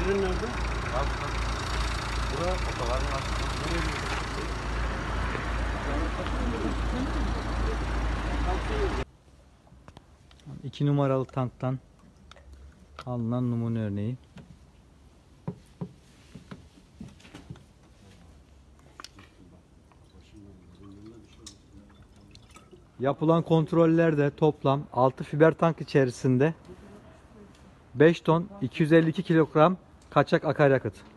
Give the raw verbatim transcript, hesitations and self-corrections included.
Tren nerede? Abi bura otogarın aslında. iki numaralı tanktan alınan numune örneği. Yapılan kontrollerde toplam altı fiber tank içerisinde beş ton iki yüz elli iki kilogram kaçak akaryakıt.